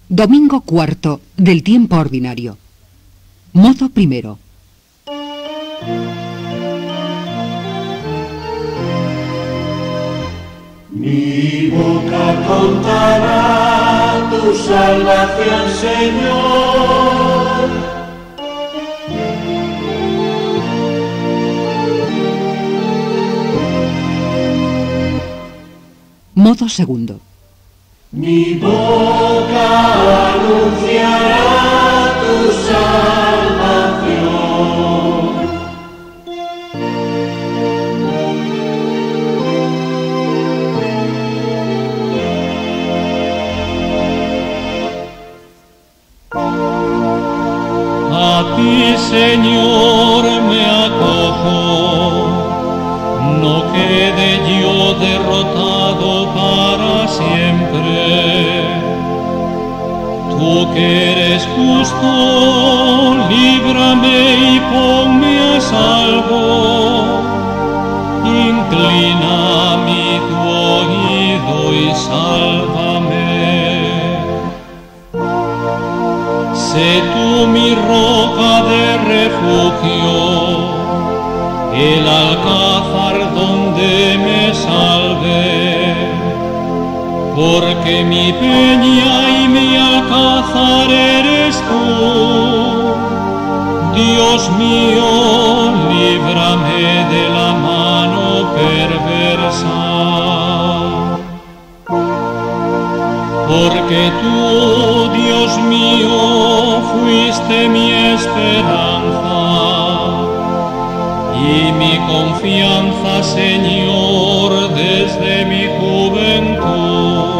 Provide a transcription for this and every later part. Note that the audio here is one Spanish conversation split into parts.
Domingo cuarto del tiempo ordinario. Modo primero. Mi boca contará tu salvación, Señor. Modo segundo. Mi boca anunciará tu salvación. A ti, Señor, me acojo, no quede yo derrotado para siempre. Tú que eres justo, líbrame y ponme a salvo. Inclina mi tu oído y sálvame. Sé tú mi roca de refugio, el alcázar donde me salve, porque mi peña y mi alcázar eres tú. Dios mío, líbrame de la mano perversa. Porque tú, Dios mío, fuiste mi esperanza y mi confianza, Señor, desde mi juventud.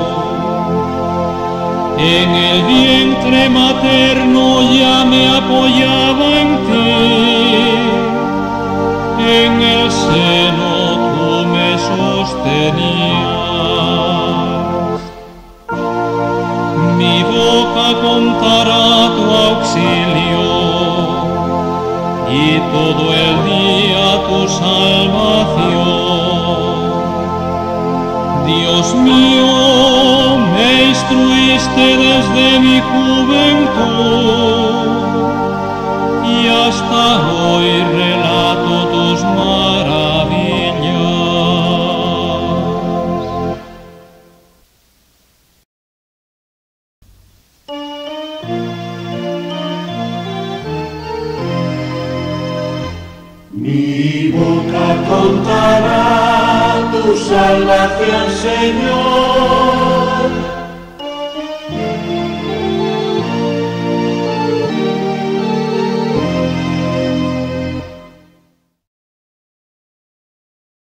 En el vientre materno ya me apoyaba en ti, en el seno tú me sostenías. Mi boca contará tu auxilio y todo el día tu salvación. Dios mío, me instruiste desde mi juventud y hasta hoy relato tus maravillas. Mi boca contará tu salvación, Señor.